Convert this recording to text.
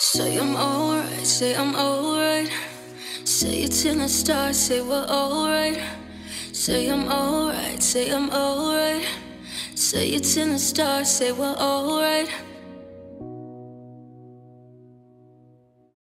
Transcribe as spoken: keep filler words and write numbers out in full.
Say I'm alright, say I'm alright. Say it till the stars, say we're alright. Say I'm alright, say I'm alright. Say it till the stars, say we're alright.